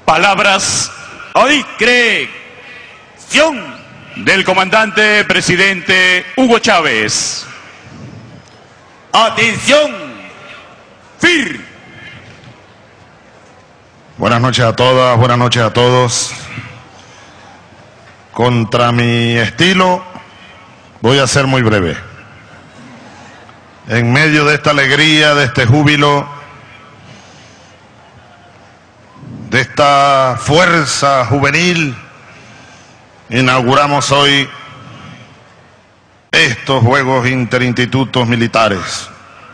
Palabras a discreción del comandante presidente Hugo Chávez. Atención, FIR. Buenas noches a todas, buenas noches a todos. Contra mi estilo, voy a ser muy breve. En medio de esta alegría, de este júbilo, de esta fuerza juvenil, inauguramos hoy estos Juegos Interinstitutos Militares.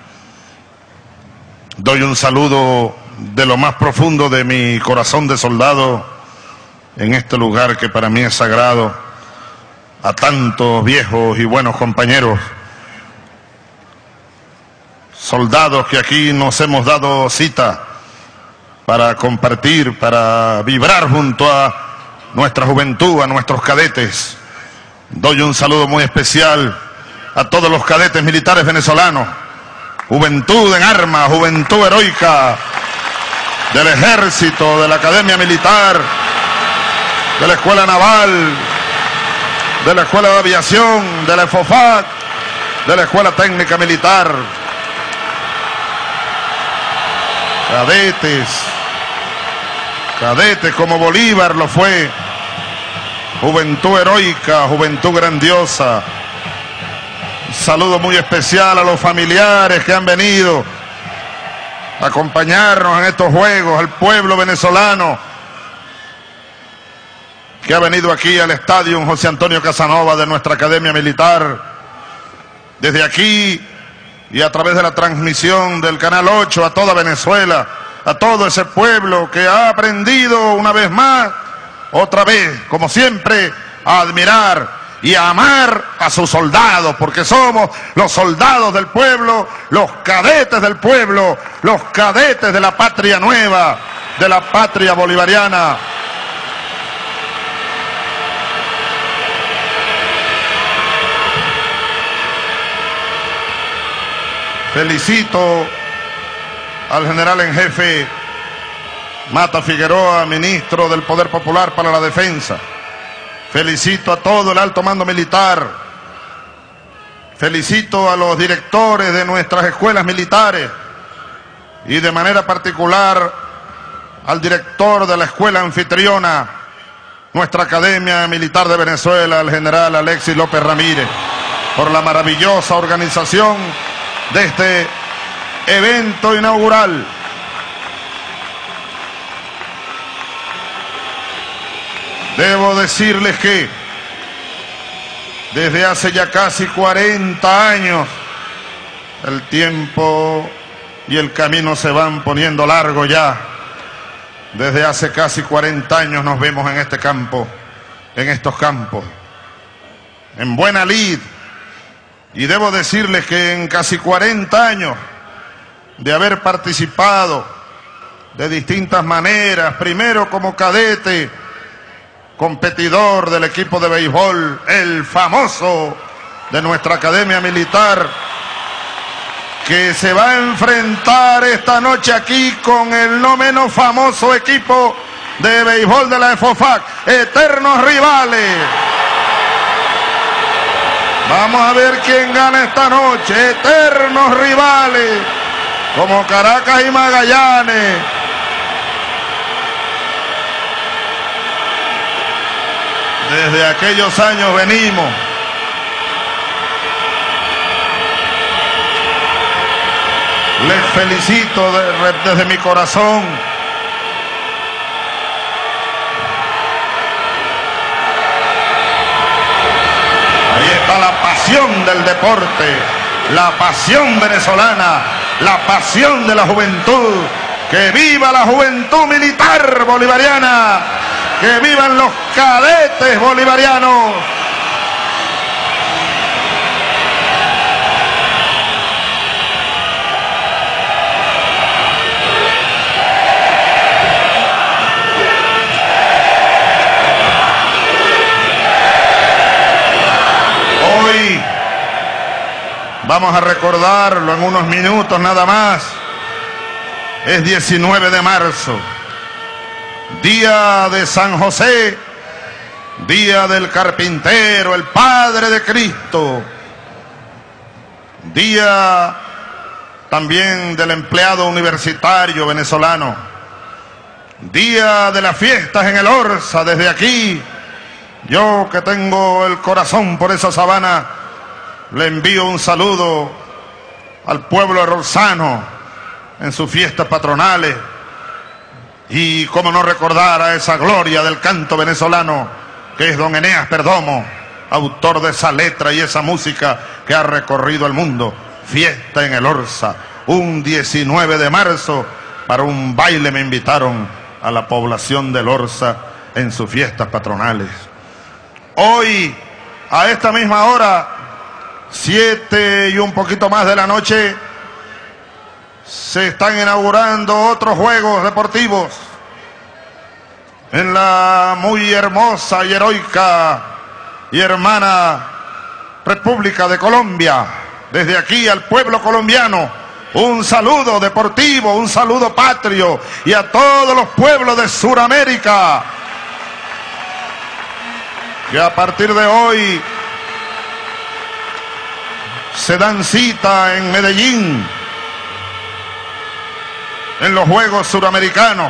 Doy un saludo de lo más profundo de mi corazón de soldado en este lugar que para mí es sagrado, a tantos viejos y buenos compañeros, soldados que aquí nos hemos dado cita para compartir, para vibrar junto a nuestra juventud, a nuestros cadetes. Doy un saludo muy especial a todos los cadetes militares venezolanos, juventud en armas, juventud heroica del Ejército, de la Academia Militar, de la Escuela Naval, de la Escuela de Aviación, de la EFOFAC, de la Escuela Técnica Militar. Cadetes como Bolívar lo fue, juventud heroica, juventud grandiosa. Un saludo muy especial a los familiares que han venido a acompañarnos en estos juegos, al pueblo venezolano que ha venido aquí al Estadio José Antonio Casanova de nuestra Academia Militar. Desde aquí y a través de la transmisión del Canal 8 a toda Venezuela, a todo ese pueblo que ha aprendido una vez más, otra vez, como siempre, a admirar y a amar a sus soldados, porque somos los soldados del pueblo, los cadetes del pueblo, los cadetes de la patria nueva, de la patria bolivariana. Felicito al general en jefe Mata Figueroa, ministro del Poder Popular para la Defensa. Felicito a todo el alto mando militar. Felicito a los directores de nuestras escuelas militares y de manera particular al director de la escuela anfitriona, nuestra Academia Militar de Venezuela, el general Alexis López Ramírez, por la maravillosa organización de este evento inaugural. Debo decirles que desde hace ya casi 40 años el tiempo y el camino se van poniendo largo ya. Desde hace casi 40 años nos vemos en este campo, en estos campos, en buena lid. Y debo decirles que en casi 40 años de haber participado de distintas maneras, primero como cadete, competidor del equipo de béisbol, el famoso de nuestra Academia Militar, que se va a enfrentar esta noche aquí con el no menos famoso equipo de béisbol de la EFOFAC, eternos rivales. Vamos a ver quién gana esta noche, eternos rivales, como Caracas y Magallanes. Desde aquellos años venimos. Les felicito desde mi corazón. Ahí está la pasión del deporte, la pasión venezolana, la pasión de la juventud. ¡Que viva la juventud militar bolivariana! ¡Que vivan los cadetes bolivarianos! Hoy vamos a recordarlo en unos minutos nada más. Es 19 de marzo. día de San José, día del carpintero, el Padre de Cristo, día también del empleado universitario venezolano, día de las fiestas en el Orsa. Desde aquí, yo que tengo el corazón por esa sabana, le envío un saludo al pueblo orsano en sus fiestas patronales. Y cómo no recordar a esa gloria del canto venezolano que es don Eneas Perdomo, autor de esa letra y esa música que ha recorrido el mundo. Fiesta en el Orsa, un 19 de marzo, para un baile me invitaron a la población del Orsa en sus fiestas patronales. Hoy, a esta misma hora, 7 y un poquito más de la noche, se están inaugurando otros Juegos Deportivos en la muy hermosa y heroica y hermana República de Colombia. Desde aquí al pueblo colombiano, un saludo deportivo, un saludo patrio, y a todos los pueblos de Sudamérica, que a partir de hoy se dan cita en Medellín, en los Juegos Suramericanos,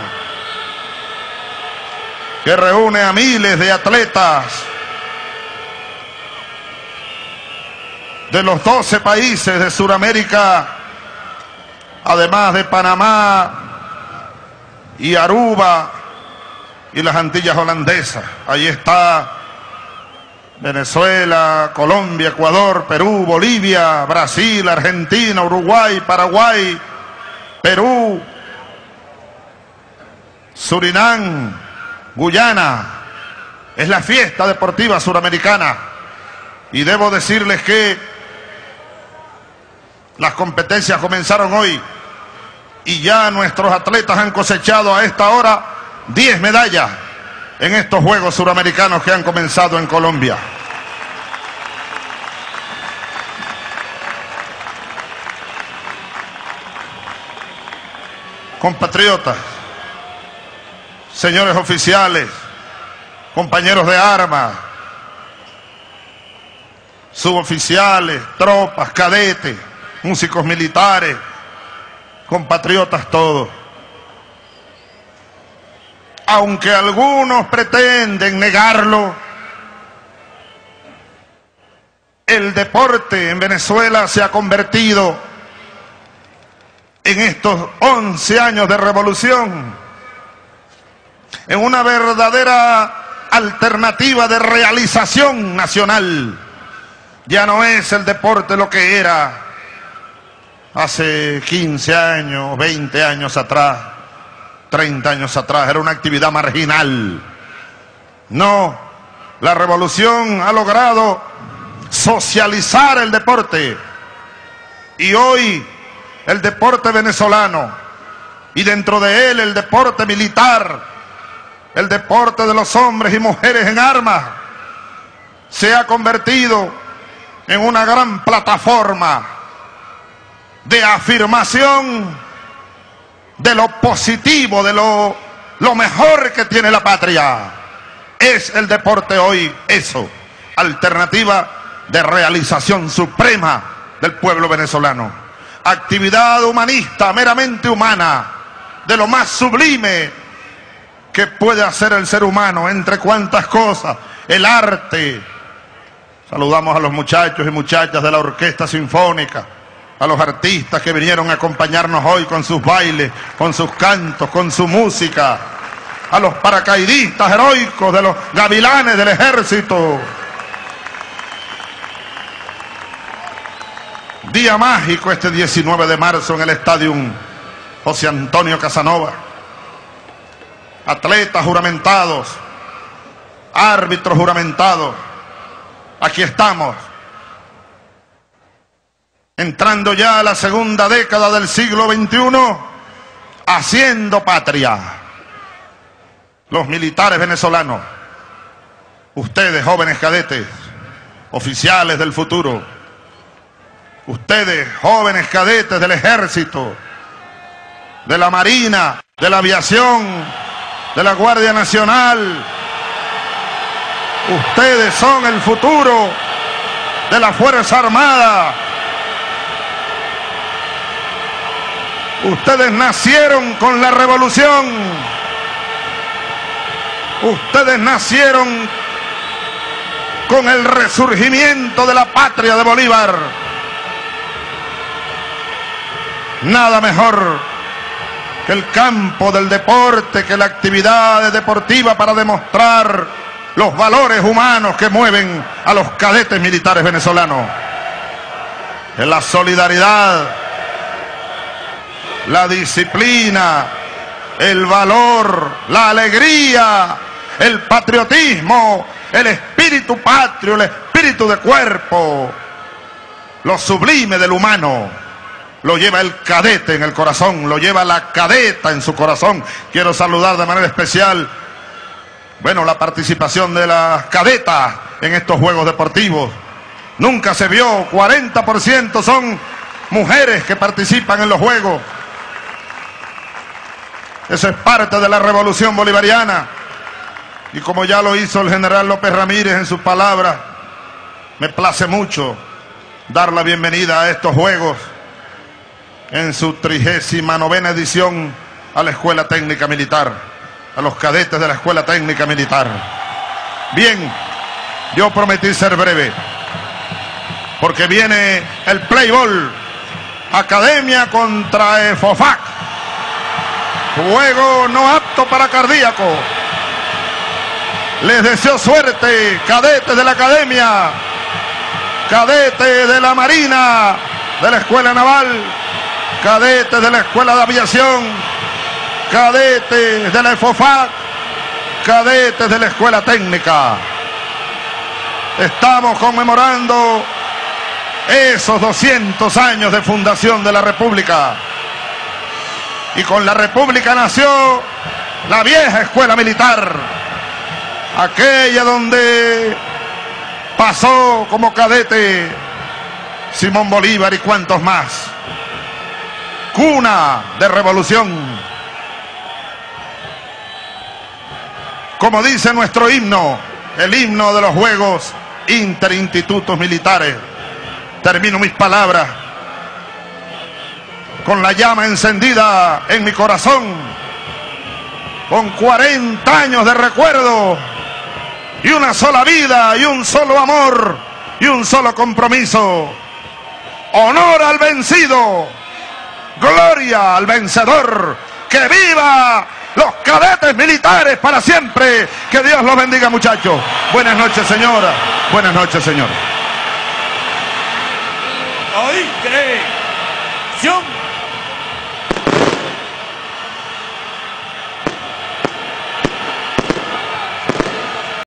que reúne a miles de atletas de los 12 países de Sudamérica, además de Panamá y Aruba y las Antillas holandesas. Ahí está Venezuela, Colombia, Ecuador, Perú, Bolivia, Brasil, Argentina, Uruguay, Paraguay, Perú, Surinam, Guyana. Es la fiesta deportiva suramericana. Y debo decirles que las competencias comenzaron hoy y ya nuestros atletas han cosechado a esta hora 10 medallas en estos Juegos Suramericanos que han comenzado en Colombia. Compatriotas, señores oficiales, compañeros de armas, suboficiales, tropas, cadetes, músicos militares, compatriotas todos. Aunque algunos pretenden negarlo, el deporte en Venezuela se ha convertido en estos 11 años de revolución en una verdadera alternativa de realización nacional. Ya no es el deporte lo que era hace 15 años, 20 años atrás, 30 años atrás. Era una actividad marginal. No, la revolución ha logrado socializar el deporte. Y hoy el deporte venezolano, y dentro de él el deporte militar, el deporte de los hombres y mujeres en armas, se ha convertido en una gran plataforma de afirmación de lo positivo, de lo mejor que tiene la patria. Es el deporte hoy eso, alternativa de realización suprema del pueblo venezolano. Actividad humanista, meramente humana, de lo más sublime que puede hacer el ser humano, entre cuantas cosas, el arte. Saludamos a los muchachos y muchachas de la Orquesta Sinfónica, a los artistas que vinieron a acompañarnos hoy con sus bailes, con sus cantos, con su música, a los paracaidistas heroicos de los gavilanes del ejército. Día mágico este 19 de marzo en el Estadio José Antonio Casanova. Atletas juramentados, árbitros juramentados. Aquí estamos, entrando ya a la segunda década del siglo XXI, haciendo patria. Los militares venezolanos, ustedes jóvenes cadetes, oficiales del futuro, ustedes jóvenes cadetes del ejército, de la marina, de la aviación, de la Guardia Nacional. Ustedes son el futuro de la Fuerza Armada. Ustedes nacieron con la revolución. Ustedes nacieron con el resurgimiento de la patria de Bolívar. Nada mejor que el campo del deporte, que la actividad deportiva para demostrar los valores humanos que mueven a los cadetes militares venezolanos. En la solidaridad, la disciplina, el valor, la alegría, el patriotismo, el espíritu patrio, el espíritu de cuerpo, lo sublime del humano, lo lleva el cadete en el corazón, lo lleva la cadeta en su corazón. Quiero saludar de manera especial, la participación de las cadetas en estos Juegos Deportivos. Nunca se vio, 40% son mujeres que participan en los Juegos. Eso es parte de la revolución bolivariana. Y como ya lo hizo el general López Ramírez en sus palabras, me place mucho dar la bienvenida a estos Juegos en su 39ª edición a la Escuela Técnica Militar, a los cadetes de la Escuela Técnica Militar. Bien, yo prometí ser breve, porque viene el Playball, Academia contra EFOFAC, juego no apto para cardíaco. Les deseo suerte, cadetes de la Academia, cadetes de la Marina, de la Escuela Naval, cadetes de la Escuela de Aviación, cadetes de la EFOFAC, cadetes de la Escuela Técnica. Estamos conmemorando esos 200 años de fundación de la República. Y con la República nació la vieja Escuela Militar, aquella donde pasó como cadete Simón Bolívar y cuantos más. Cuna de revolución. Como dice nuestro himno, el himno de los Juegos Interinstitutos Militares. Termino mis palabras con la llama encendida en mi corazón, con 40 años de recuerdo y una sola vida y un solo amor y un solo compromiso. Honor al vencido, gloria al vencedor. ¡Que viva los cadetes militares para siempre! Que Dios los bendiga, muchachos. Buenas noches, señora. Buenas noches, señor. Hoy cree.